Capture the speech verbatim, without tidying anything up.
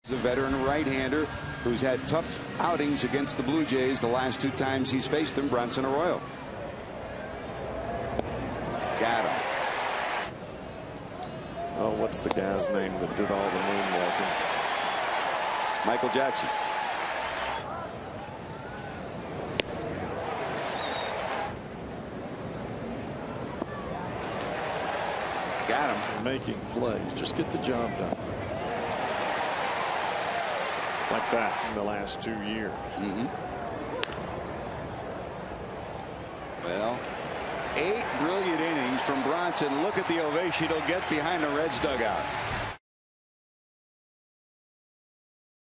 The veteran right-hander who's had tough outings against the Blue Jays the last two times he's faced them. Bronson Arroyo. Got him. Oh, what's the guy's name that did all the moonwalking? Michael Jackson. Got him. Making plays. Just get the job done. Like that in the last two years. Mm-hmm. Well, eight brilliant innings from Bronson. Look at the ovation he'll get behind the Reds dugout.